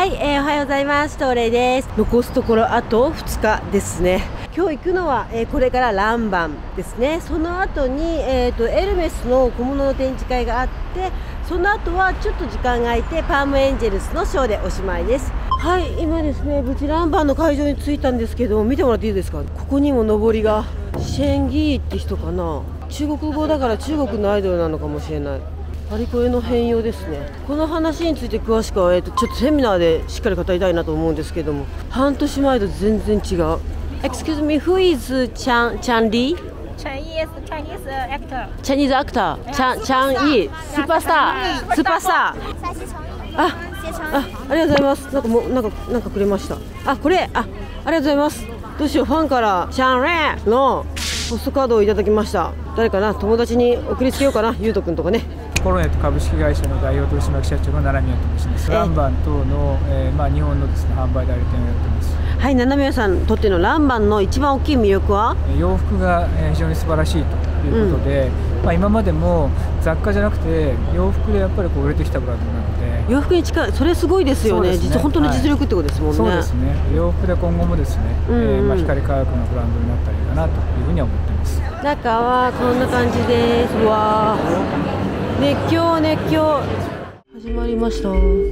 はい、おはようございます。東麗です。残すところあと2日ですね。今日行くのは、これからランバンですね。その後に、エルメスの小物の展示会があって、その後はちょっと時間が空いてパームエンジェルスのショーでおしまいです。はい、今ですね、無事ランバンの会場に着いたんですけど、見てもらっていいですか。ここにも上りがシェンギーって人かな。中国語だから中国のアイドルなのかもしれない。パリコレの変容ですね。この話について詳しくは、ちょっとセミナーでしっかり語りたいなと思うんですけども、半年前と全然違う。Excuse me, who is Chan Li? Chinese actor. Chinese actor. Chan Yi, superstar. Superstar. ありがとうございます。なんかくれました。これ、ありがとうございます。どうしよう、ファンからシャンレーのポストカードをいただきました。誰かな、友達に送りつけようかな、ゆうとくんとかね。 コロネット株式会社の代表取締役社長の七宮と申します。ランバン等の、日本のですね、販売代理店をやってます。 はい、七宮さんにとってのランバンの一番大きい魅力は、 洋服が非常に素晴らしいということで、今までも雑貨じゃなくて洋服でやっぱり売れてきたブランドなので、 洋服に近い、それすごいですよね。実は本当の実力ってことですもんね。 そうですね。洋服で今後もですね、光科学のブランドになったらいいかなというふうに思っています。 中はこんな感じです。わー、熱狂熱狂。始まりました。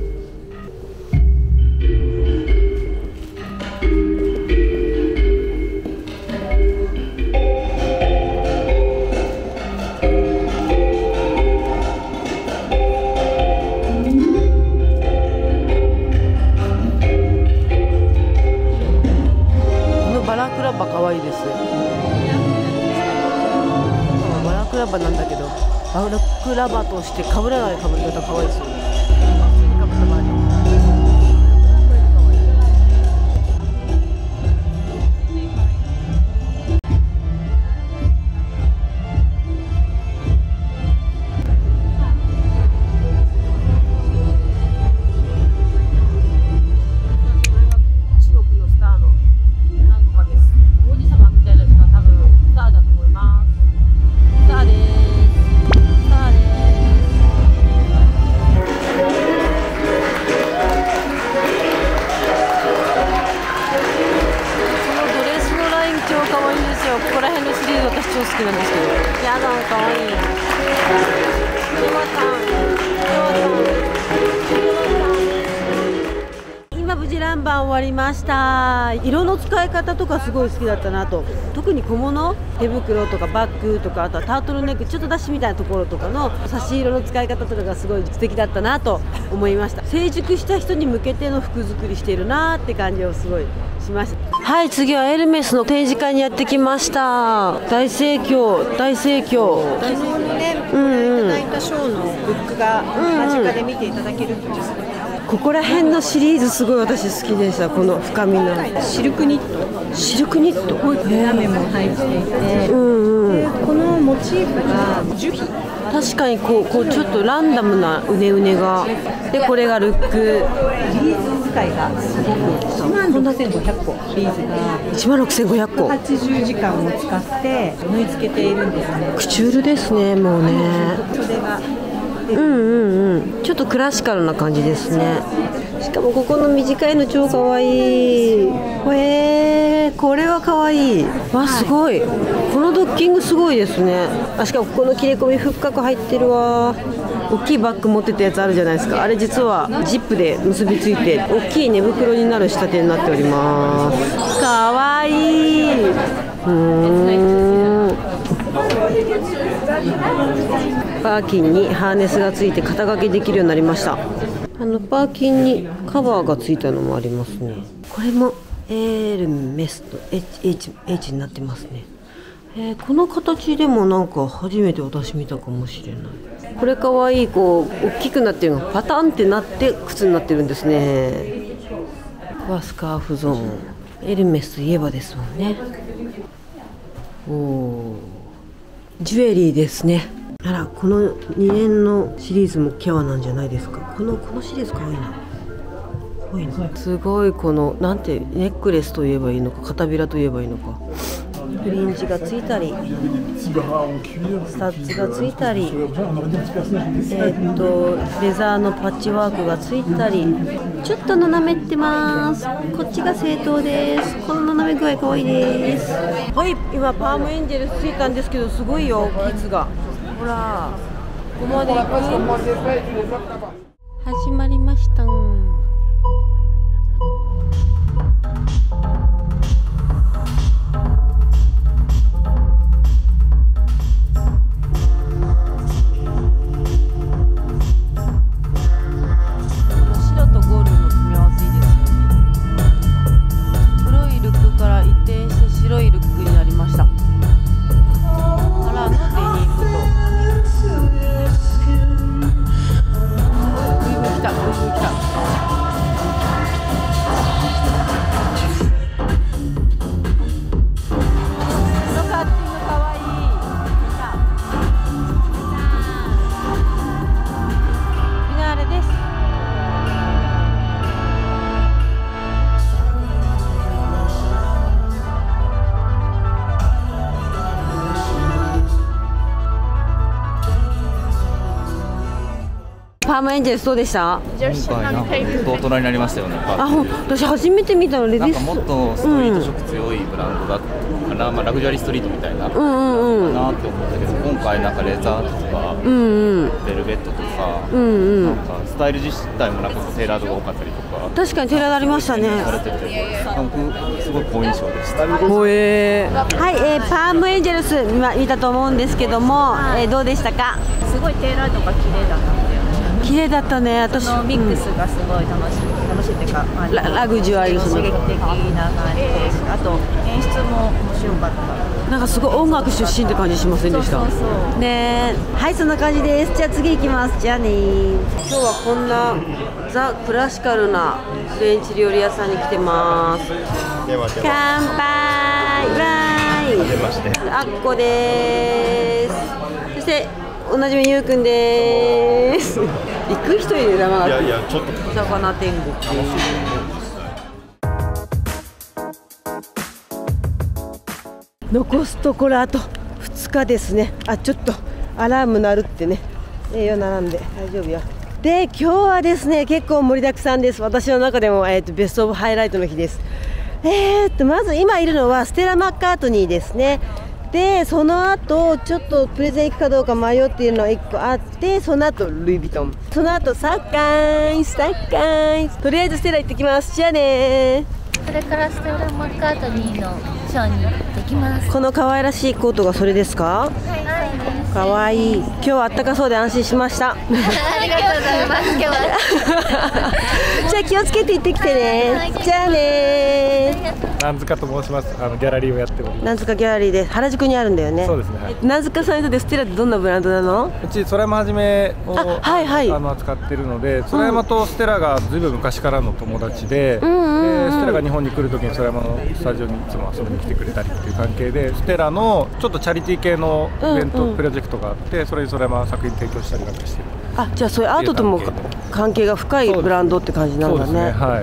バラクラバ可愛いです。バラクラバなんだけど、バラクラバとして被らない被り方可愛いですよね。ここら辺のシリーズ私超好きなんですけど、やだ、かわいい。今無事ランバン終わりました。色の使い方とかすごい好きだったなと。特に小物、手袋とかバッグとか、あとはタートルネックちょっと出しみたいなところとかの差し色の使い方とかがすごい素敵だったなと思いました。成熟した人に向けての服作りしているなって感じをすごいしました。はい、次はエルメスの展示会にやってきました。大盛況、大盛況。 昨日のね、ご覧いただいたショーのブックが間近で見ていただけるんですけど、 ここら辺のシリーズすごい私好きでした。この深みのシルクニット、 シルクニット、 ラメも入っていて、でこのモチーフが樹皮。 確かにこうちょっとランダムなうねうねが、でこれがルック。 ビーズ使いがすごく16,500個、ビーズが 16,500個、 80時間を使って縫い付けているんですね。 クチュールですね、もうね。 袖がちょっとクラシカルな感じですね。しかもここの短いの超かわいい。これはかわいい。わ、すごい。このドッキングすごいですね。しかもここの切れ込み深く入ってるわ。大きいバッグ持ってたやつあるじゃないですか。あれ実はジップで結びついて大きい寝袋になる仕立てになっております。かわいい。パーキンにハーネスがついて肩掛けできるようになりました。パーキンにカバーがついたのもありますね。これもエルメスと H になってますね。この形でもなんか初めて私見たかもしれない。これかわいい。大きくなってるのがパタンってなって靴になってるんですね。スカーフゾーン、エルメスといえばですもんね。ジュエリーですね。あら、この2年のシリーズもキャワなんじゃないですか。このシリーズかわいいな。ごいな。すごいこのなんてネックレスと言えばいいのか片びらと言えばいいのか。 フリンジがついたり、スタッツがついたり、レザーのパッチワークがついたり、ちょっと斜めってます。こっちが正当です。この斜め具合可愛いです。はい、今パームエンジェルスついたんですけど、すごいよ、キッズが。ほら、ここまで行く。始まりました。パームエンジェルスどうでした？ 今回なんか大人になりましたよね。 私初めて見たので、 なんかもっとストリート色強いブランドだったかな、ラグジュアリーストリートみたいなかなって思ったけど、今回なんかレザーとかベルベットとか、なんかスタイル自体もなんかテーラードが多かったりとか、 確かにテーラードありましたね。 されてて、僕すごい好印象でした。 はい、パームエンジェルス見たと思うんですけども、どうでしたか？ すごいテーラードが綺麗だったんだよね。 綺麗だったね。私のミックスがすごい楽しいっていうか、 ラグジュアリー刺激的な感じです。あと演出も面白かった。 なんかすごい音楽出身って感じしませんでした？ そうね。はい、そんな感じです。じゃあ次行きます。じゃあね。今日はこんなザ・クラシカルなフレンチ料理屋さんに来てます。乾杯。バイ。あっこです。そしておなじみゆうくんです。行く人いるな、まあ。 いやちょっとお魚天国。残すところあと2日ですね。ちょっとアラーム鳴るってね。よ並んで大丈夫よ。で、今日はですね、結構盛りだくさんです。私の中でもベストオブハイライトの日です。まず今いるのはステラ・マッカートニーですね。で、その後ちょっとプレゼン行くかどうか迷っているのが1個あって、その後ルイ・ヴィトン、その後サッカイン、とりあえずステラ行ってきます。じゃあね。 それからステラ・マッカートニーのショーに行ってきます。 この可愛らしいコートがそれですか？可愛い。今日は暖かそうで安心しました。 ありがとうございます。今日はじゃあ気をつけて行ってきてね。じゃあね。 南塚と申します。ギャラリーをやっております。 南塚ギャラリーで原宿にあるんだよね。 そうですね。はい、 南塚さんにとってステラってどんなブランドなの？ うち空山はじめを扱ってるので、空山とステラがずいぶん昔からの友達で、ステラが日本に来るときに空山のスタジオにいつも遊びに来てくれたりっていう関係で、ステラのちょっとチャリティー系のイベント、プロジェクトがあって、それに空山作品提供したりなんかしてる。 じゃあそういうアートとも関係が深いブランドって感じなんだね。 そうですね。はい。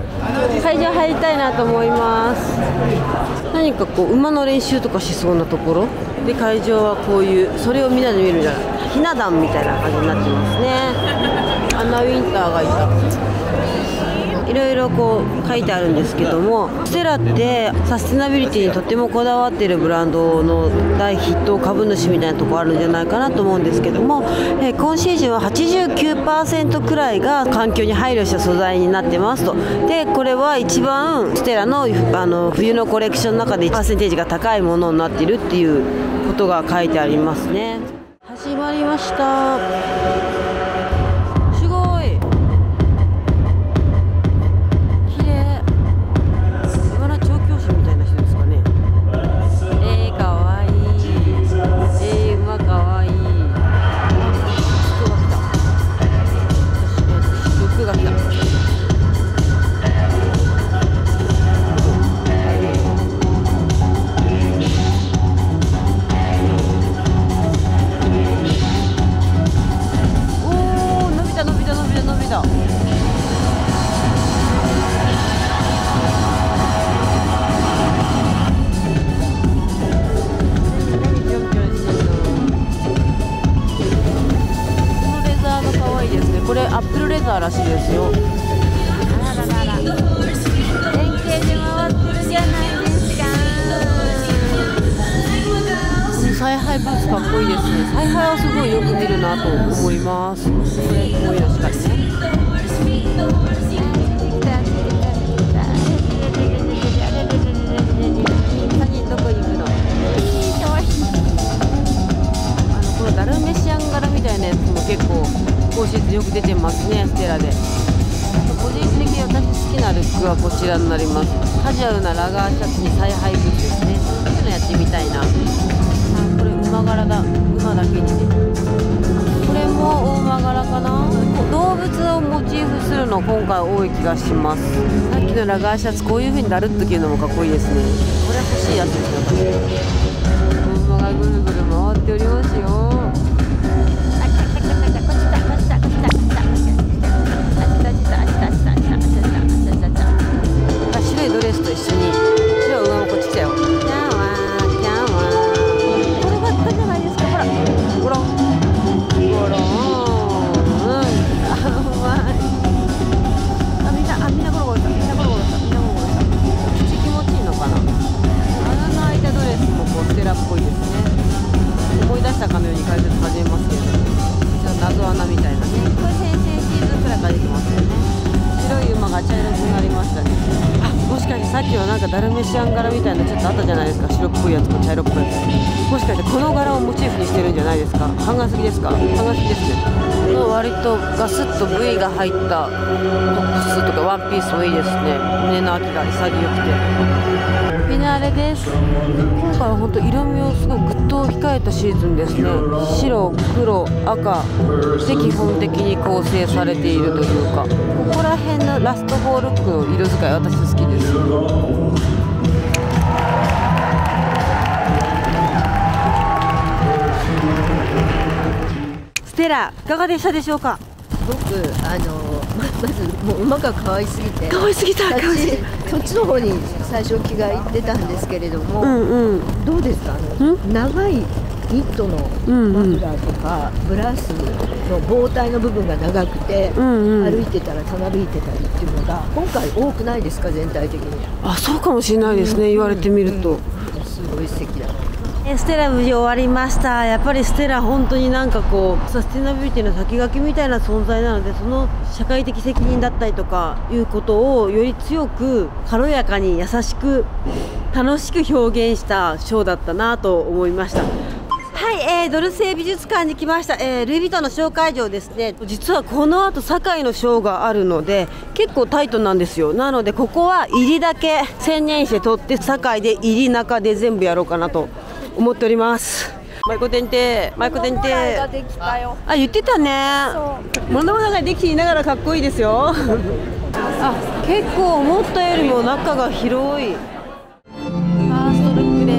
会場入りたいなと思います。何かこう馬の練習とかしそうなところで、会場はこういうそれをみんなで見るんじゃない、ひな壇みたいな感じになってますね。アンナ・ウィンターがいた。いろいろこう書いてあるんですけども、ステラってサステナビリティにとてもこだわっているブランドの大筆頭株主みたいなところあるんじゃないかなと思うんですけども、今シーズンは 89% くらいが環境に配慮した素材になってますと。で、これは一番ステラの、冬のコレクションの中でパーセンテージが高いものになっているっていうことが書いてありますね。始まりました。 スかっこいいですね。采配はすごいよく見るなと思います。これこういうのしかりね。どこに行くの？このダルメシアン柄みたいなやつも結構今シーズンよく出てますね、ステラで。個人的に私好きなルックはこちらになります。カジュアルなラガーシャツに采配ブーツですね。そういうのやってみたいな。これ馬柄だ。馬だけにね。これも大馬柄かな。動物をモチーフするの今回多い気がします。さっきのラガーシャツこういう風にだるっと着るのもかっこいいですね。これ欲しいやつですよ。馬がぐるぐる回っておりますよ。白いドレスと一緒に白い馬もこっち来たよ。キャンワーキャンワー。これがあったじゃないですか。ほらゴロンゴロン。みんなゴロゴロした。みんなゴロゴロした。みんなゴロゴロした。口気持ちいいのかな。穴の開いたドレスもこうステラっぽいですね。思い出したかのように解説始めますけど、ちょっと謎穴みたいなね。これ先々シーズンくらいから出てますよね。白い馬が茶色くなりましたね。あ、もしかしてさっきはなんかダルメシアン柄みたいなちょっとあったじゃないですか。白っぽいやつと茶色っぽいやつ。もしかしてこの柄をモチーフにしてるんじゃないですか。半眼すぎですか。半眼すぎですね。割とガスッと V が入ったトップスとかワンピースもいいですね。胸の秋が潔くて。フィナーレです。今回は本当色味をすごいぐっと控えたシーズンですね。白、黒、赤で基本的に構成されているというか、ここら辺のラスト4ルックの色使い私好きです。ステラいかがでしたでしょうか。 僕まずもう馬が可愛すぎて、 可愛すぎた。 そっちの方に最初気がいってたんですけれども、どうですか。長いニットのマフラーとか、ブラウスの棒体の部分が長くて、歩いてたらたなびいてたりっていうのが今回多くないですか、全体的に。 あ、そうかもしれないですね、言われてみると。 すごい素敵だ。 ステラ無事終わりました。やっぱりステラ本当になんかこうサステナビリティの先駆けみたいな存在なので、その社会的責任だったりとかいうことをより強く軽やかに優しく楽しく表現したショーだったなと思いました。はい、ドルセイ美術館に来ました。ルイ・ヴィトンのショー会場ですね。実はこの後堺のショーがあるので結構タイトなんですよ。なのでここは入りだけ専念して取って堺で入り中で全部やろうかなと思っております。マイコテンテあ、言ってたね。物語ができていながらかっこいいですよ。あ、結構思ったよりも中が広い。ファーストルックです。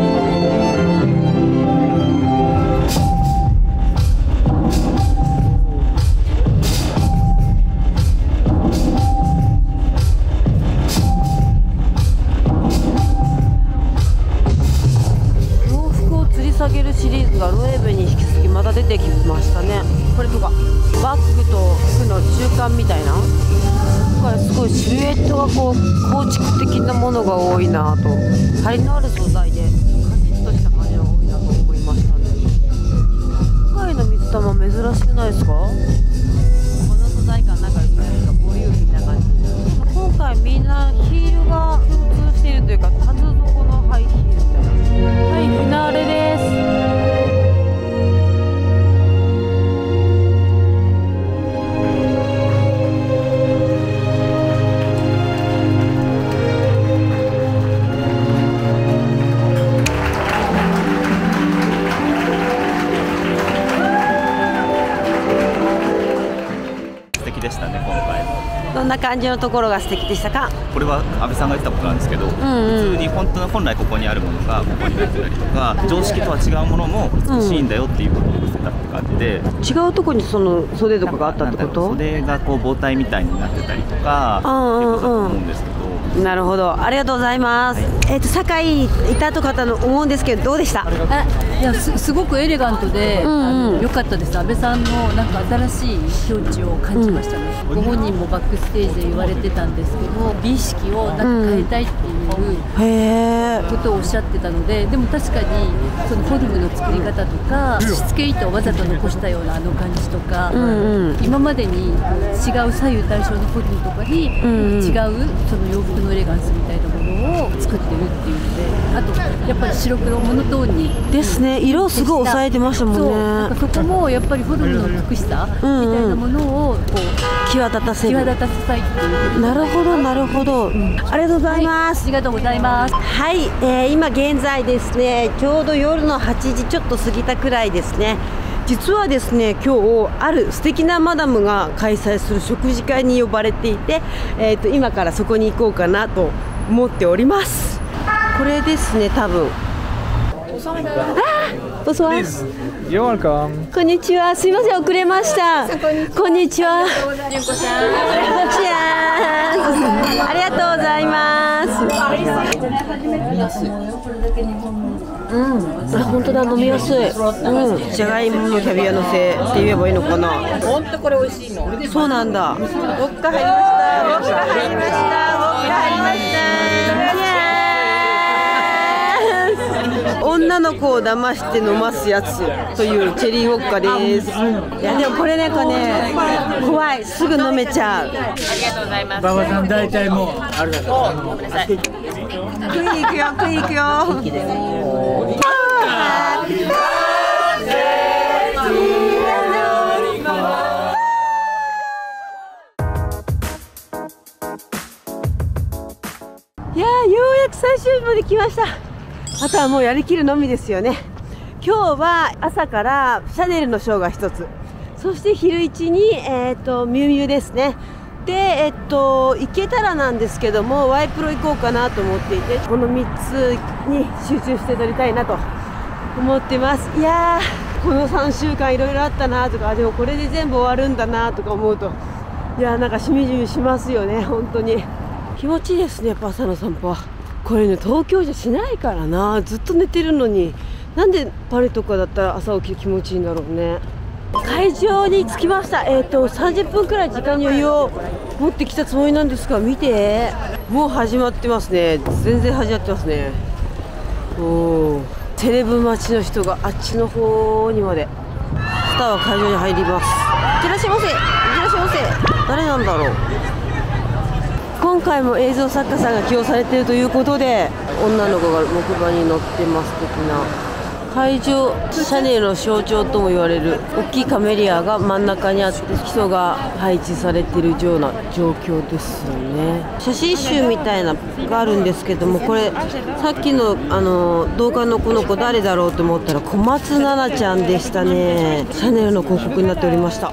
下げるシリーズがロエベに引き続きまた出てきましたね。これとかバッグと服の中間みたいな、これすごいシルエットがこう構築的なものが多いなと、張りのある素材でカチッとした感じが多いなと思いましたね。世界の水玉珍しくないですか。この素材感なんかですか、こういう風な感じ。今回みんなヒールが共通しているというか、厚底のハイヒールみたいな。はい、フィナーレです。 素敵でしたね、今回も。 どんな感じのところが素敵でしたか。 これは安倍さんが言ってたことなんですけど、普通に本来ここにあるものがここになってたりとか、常識とは違うものも美しいんだよっていうことを見せたって感じで、 違うところにその袖とかがあったってこと。 袖がこう棒体みたいになってたりとかってことだと思うんですけど、 なるほど、ありがとうございます。堺いたと方の思うんですけど、どうでした？ いや、すごくエレガントで良かったです。安倍さんのなんか新しい境地を感じましたね。ご本人もバックステージで言われてたんですけど、美意識をなんか変えたいっていうことをおっしゃってたので、でも確かにそのフォルムの作り方とか、しつけ糸をわざと残したようなあの感じとか、今までに違う左右対称のフォルムとかに違うその洋服のエレガンスみたいなものを作ってるっていうので、あとやっぱり白黒モノトーンにですね。色をすごい抑えてましたもんね。 なんかそこもやっぱりフォルムの美しさみたいなものをこう際立たせたいっていう。なるほどなるほど、ありがとうございます。 ありがとうございます。 はい、今現在ですね、ちょうど夜の8時ちょっと過ぎたくらいですね。実はですね、今日ある素敵なマダムが開催する食事会に呼ばれていて、今からそこに行こうかなと思っております。これですね、多分。おそわ。こんにちは。すいません、遅れました。こんにちは。 純子さん。 ありがとうございます。本当だ、飲みやすい。じゃがいものキャビアのせって言えばいいのかな。 本当これ美味しいの。 そうなんだ。 ウォッカ入りました。ウォッカ入りました。ウォッカ入りました。 女の子を騙して飲ますやつというチェリーウォッカです。いやでもこれなんかね、怖い、すぐ飲めちゃう。ありがとうございます。 馬場さん大体もうあるだろう。 食いに行くよ、食いに行くよ。いやー、ようやく最終日まで来ました。あとはもうやりきるのみですよね。今日は朝からシャネルのショーが一つ、そして昼一にミュウミュウですね。で行けたらなんですけども、ワイプロ行こうかなと思っていて、この3つに集中して撮りたいなと思ってます。いやー、この3週間いろいろあったなとか、でもこれで全部終わるんだなとか思うと、いやー、なんかしみじみしますよね。本当に気持ちいいですね、やっぱ朝の散歩は。これね、東京じゃしないからな。ずっと寝てるのに、なんでパリとかだったら朝起きて気持ちいいんだろうね。会場に着きました。30分くらい時間に余裕を持ってきたつもりなんですが、見て、もう始まってますね。全然始まってますね。セレブ待ちの人があっちの方にまで。スターは会場に入ります。いってらっしゃいませ。いってらっしゃいませ。誰なんだろう。今回も映像作家さんが起用されているということで、女の子が木馬に乗ってます。的な会場、シャネルの象徴とも言われる大きいカメリアが真ん中にあって、人が配置されているような状況ですよね。写真集みたいなのがあるんですけども、これさっきの動画のこの子誰だろうと思ったら小松菜奈ちゃんでしたね。シャネルの広告になっておりました。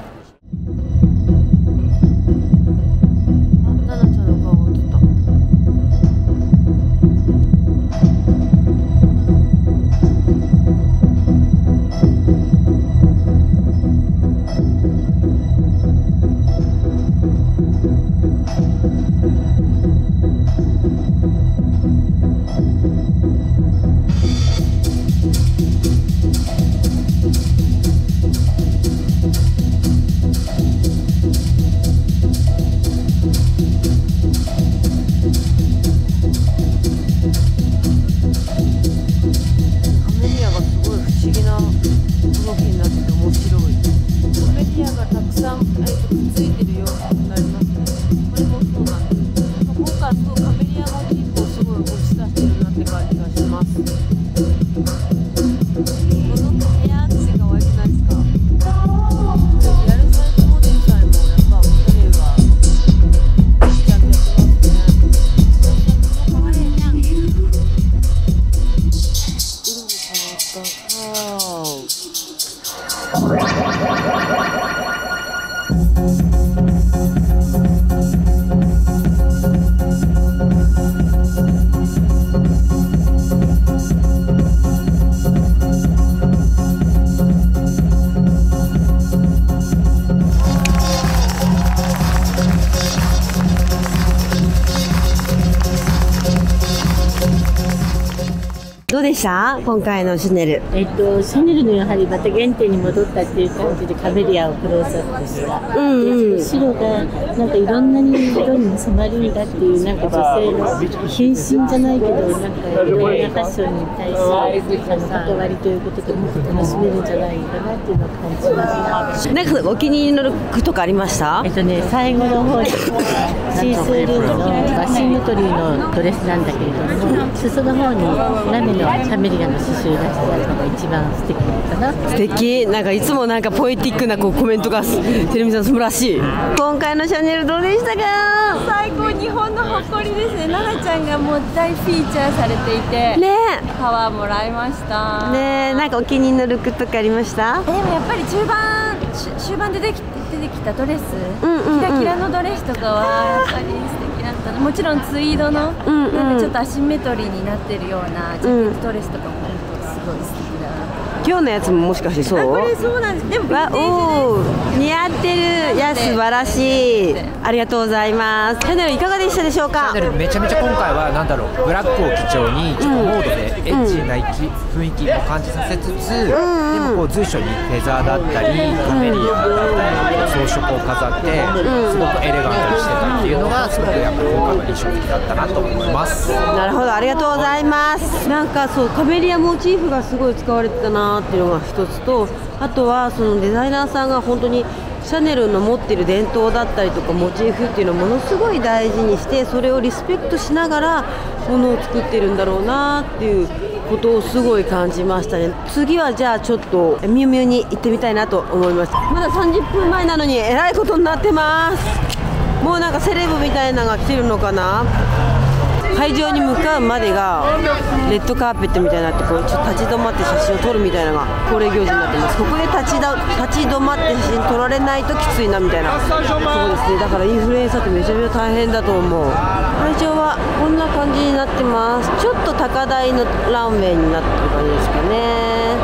どうでした今回のシャネル？ シャネルのやはりまた原点に戻ったっていう感じでカメリアをクローズアップした、で白がなんかいろんな色に染まるんだっていうなんか女性の変身じゃないけどなんかいろいろなファッションに対する関わりということでもっと楽しめるんじゃないかなっていうのを感じました。 なんかお気に入りのルックとかありました？ 最後の方にシースルーのワシングトリーのドレスなんだけれども、裾の方にラメのキャメリアの刺繍がしてあるのが一番素敵かな。 素敵。なんかいつもなんかポエティックなこうコメントがテレビさん素晴らしい。今回のシャネルどうでしたか？ 最高、日本の誇りですね。奈々ちゃんがもう大フィーチャーされていてね、 パワーもらいましたね。なんかお気に入りのルックとかありました？ でもやっぱり終盤で出てきたドレス、キラキラのドレスとかはやっぱり素敵だった。もちろんツイードのなんかちょっとアシンメトリーになってるようなジャケットドレスとかも本当すごい素敵だな。 今日のやつももしかしてそう？ これそうなんです。でもヴィンテージ似合ってる。いや素晴らしい。ありがとうございます。シャネルいかがでしたでしょうか？ シャネルめちゃめちゃ今回はなんだろう、ブラックを基調にちょっとモードでエッチな雰囲気も感じさせつつ、でもこう随所にフェザーだったりカメリアだったり装飾を飾ってすごくエレガントにしてたっていうのがすごくやっぱり今回は印象的だったなと思います。 なるほど、ありがとうございます。なんかそうカメリアモチーフがすごい使われてたなっていうのが一つと、あとはそのデザイナーさんが本当にシャネルの持っている伝統だったりとかモチーフっていうのをものすごい大事にして、それをリスペクトしながらものを作ってるんだろうなっていうことをすごい感じましたね。次はじゃあちょっとミュウミュウに行ってみたいなと思います。まだ30分前なのにえらいことになってます。もうなんかセレブみたいなのが来てるのかな。会場に向かうまでがレッドカーペットみたいになって、こうちょっと立ち止まって写真を撮るみたいなのが恒例行事になってます。ここで立ち止まって写真撮られないときついなみたいな。そうですね。だからインフルエンサーってめちゃめちゃ大変だと思う。会場はこんな感じになってます。ちょっと高台のランウェイになってる感じですかね。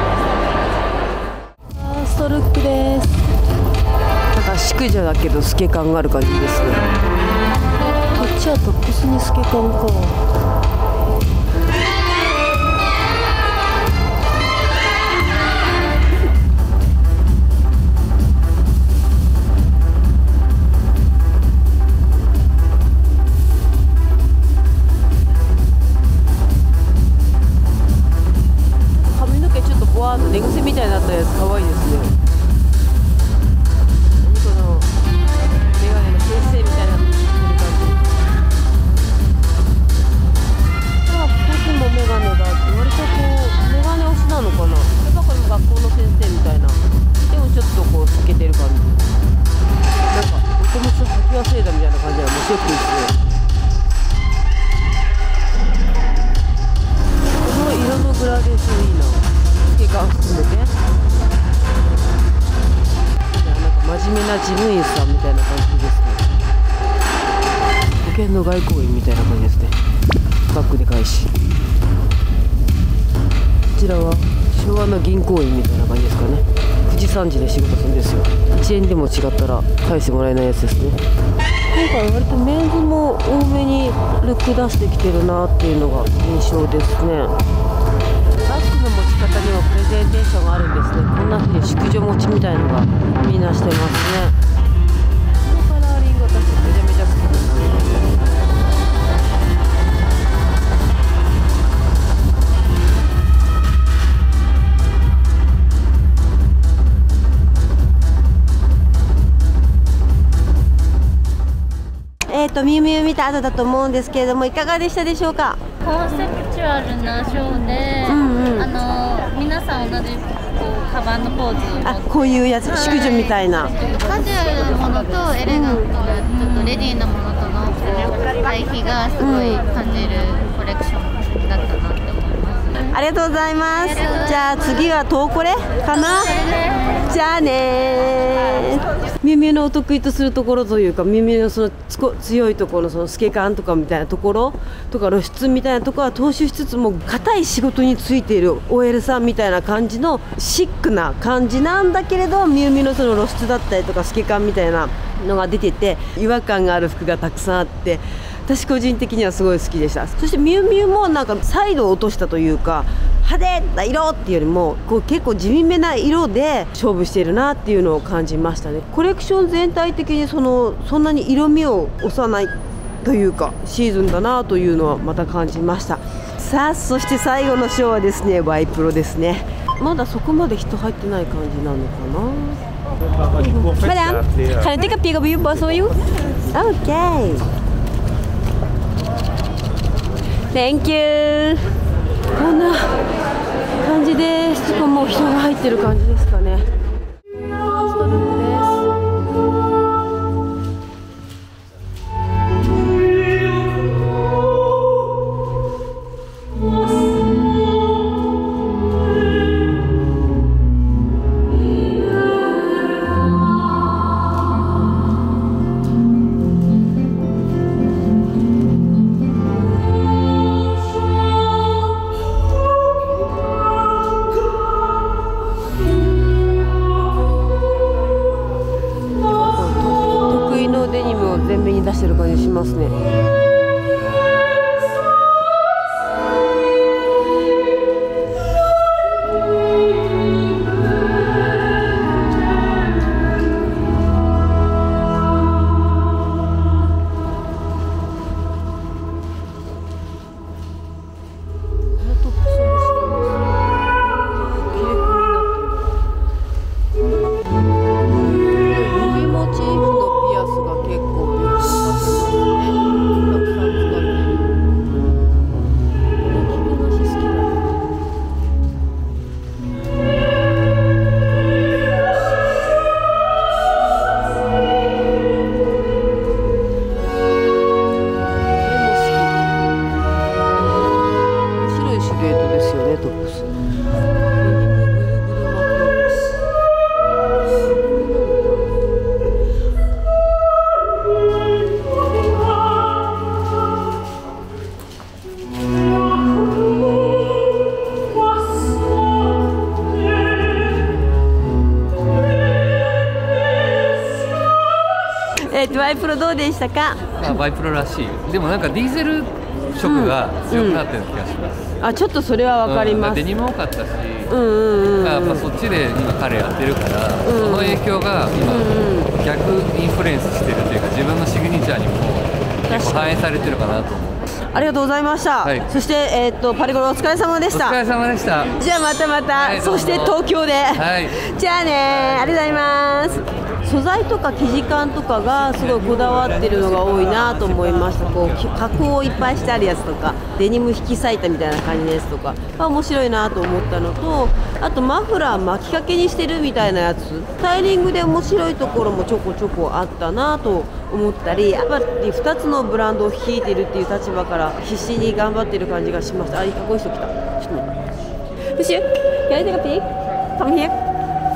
ファーストルックです。なんか淑女だけど透け感がある感じですね。こっちはトップスに透け感か。髪の毛ちょっとボワーッと寝癖みたいになったやつ可愛いですね。何このメガネの先生みたいなメガネがあって、割とこうメガネ推しなのかな。やっぱこれも学校の先生みたいな。でもちょっとこう透けてる感じ。なんか僕もちょっと履き忘れたみたいな感じで面白くいいですね。この色のグラデーションいいな。透け感含めて。なんか真面目な事務員さんみたいな感じですね。保険の外交員みたいな感じですね。バックで返し。こちらは昭和の銀行員みたいな感じですかね。9時3時で仕事するんですよ。1円でも違ったら返してもらえないやつですね。今回割とメンズも多めにルック出してきてるなっていうのが印象ですね。バッグの持ち方にもプレゼンテーションがあるんですね。こんな風に淑女持ちみたいのがみんなしてますね。このカラーリング私めちゃめちゃ好きですね。ミュウミュウ見た後だと思うんですけれども、いかがでしたでしょうか？ コンセプチュアルなショーで、皆さん同じこうカバンのポーズをこういうやつ、淑女みたいな。 カジュアルなものとエレガントな、ちょっとレディーなものとのこう対比がすごい感じるコレクションだったなって思います。 ありがとうございます。じゃあ次はトーコレかな。じゃあねー。ミュウミュウのお得意とするところというか、ミュウミュウのその強いところのその透け感とかみたいなところとか露出みたいなところは踏襲しつつも、固い仕事についている OL さんみたいな感じのシックな感じなんだけれど、ミュウミュウのその露出だったりとか透け感みたいなのが出てて、違和感がある服がたくさんあって、 私個人的にはすごい好きでした。そしてミュウミュウもなんかサイドを落としたというか、派手な色っていうよりもこう結構地味めな色で勝負しているなっていうのを感じましたね。コレクション全体的にそんなに色味を押さないというかシーズンだなというのはまた感じました。さあそして最後のショーはですね、ワイプロですね。まだそこまで人入ってない感じなのかな。Madam, can I take a pic of you, both of you? Okay. Thank you. こんな感じです。もう人が入ってる感じですかね。デニムを前面に出してる感じしますね。ワイプロどうでしたか？ ワイプロらしい。でもなんかディーゼル色が強くなってる気がします。 あ、ちょっとそれはわかります。 デニム多かったし、やっぱそっちで今彼やってるから、その影響が今逆インフルエンスしてるというか、自分のシグニチャーにも結構反映されてるかなと思う。 ありがとうございました。はい、そしてパリコレお疲れ様でした。 お疲れ様でした。 じゃあまたまた、はい、そして東京で。はい、じゃあね、ありがとうございます。素材とか生地感とかがすごいこだわってるのが多いなと思いました。こう加工をいっぱいしてあるやつとか、デニム引き裂いたみたいな感じのやつとか面白いなと思ったのと、あとマフラー巻きかけにしてるみたいなやつ、スタイリングで面白いところもちょこちょこあったなと思ったり、やっぱり2つのブランドを率いてるっていう立場から必死に頑張ってる感じがしました。あ、いいかっこいい人来た。ちょっと待って。Monsieur, can I take a pic? Come here.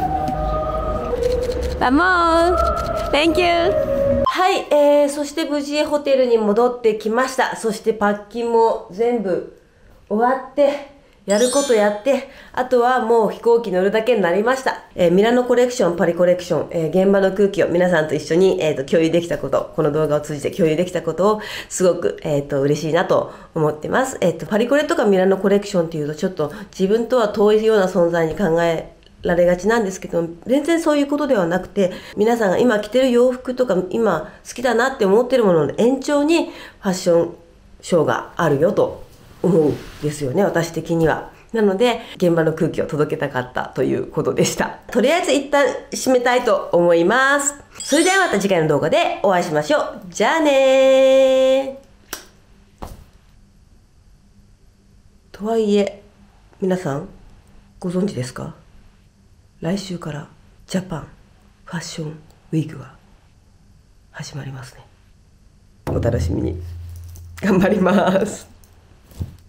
Vamos! Thank you! はい、そして無事ホテルに戻ってきました。そしてパッキンも全部終わって、やることやって、あとはもう飛行機乗るだけになりました。ミラノコレクション、パリコレクション、現場の空気を皆さんと一緒に、共有できたこと、この動画を通じて共有できたことをすごく、嬉しいなと思ってます。パリコレとかミラノコレクションっていうとちょっと自分とは遠いような存在に考えられがちなんですけど、全然そういうことではなくて、皆さんが今着てる洋服とか今好きだなって思ってるものの延長にファッションショーがあるよと思うんですよね、私的には。なので現場の空気を届けたかったということでした。とりあえず一旦締めたいと思います。それではまた次回の動画でお会いしましょう。じゃあねー。とはいえ皆さんご存知ですか？来週からジャパンファッションウィークが始まりますね。お楽しみに。頑張ります。